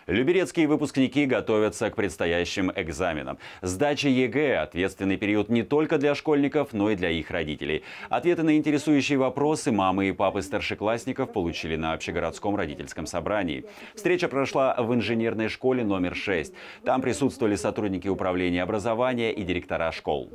Люберецкие выпускники готовятся к предстоящим экзаменам. Сдача ЕГЭ – ответственный период не только для школьников, но и для их родителей. Ответы на интересующие вопросы мамы и папы старшеклассников получили на общегородском родительском собрании. Встреча прошла в инженерной школе номер 6. Там присутствовали сотрудники управления образования и директора школ.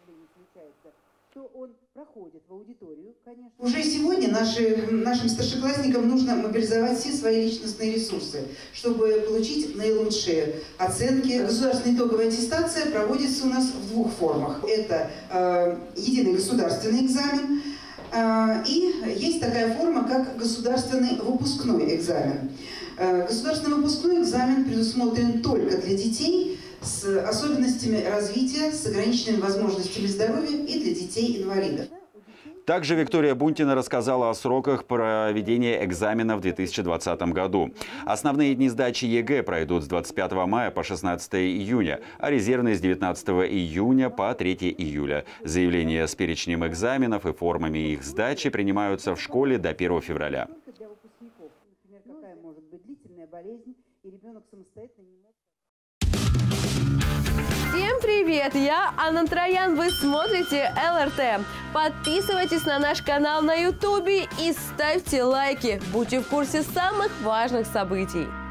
Уже сегодня нашим старшеклассникам нужно мобилизовать все свои личностные ресурсы, чтобы получить наилучшие оценки. Государственная итоговая аттестация проводится у нас в двух формах. Это единый государственный экзамен и есть такая форма, как государственный выпускной экзамен. Государственный выпускной экзамен предусмотрен только для детей с особенностями развития, с ограниченными возможностями здоровья и для детей-инвалидов. Также Виктория Бунтина рассказала о сроках проведения экзамена в 2020 году. Основные дни сдачи ЕГЭ пройдут с 25 мая по 16 июня, а резервные с 19 июня по 3 июля. Заявления с перечнем экзаменов и формами их сдачи принимаются в школе до 1 февраля. Всем привет! Я Анна Троян, вы смотрите ЛРТ. Подписывайтесь на наш канал на YouTube и ставьте лайки. Будьте в курсе самых важных событий.